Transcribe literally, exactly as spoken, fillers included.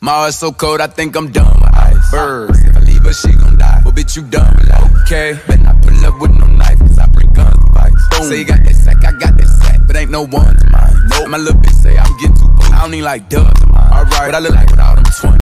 My heart's so cold, I think I'm done with ice. Birds, if I leave her, she gon' die. Well, bitch, you done with life. Okay, better not pull up with no knife, cause I bring guns to fight. Boom. Say you got that sack, I got that sack, but ain't no one to mine. Nope. My little bitch say I'm getting too bold. I don't need like dubs to mine. Alright, but I look like with all them twenty.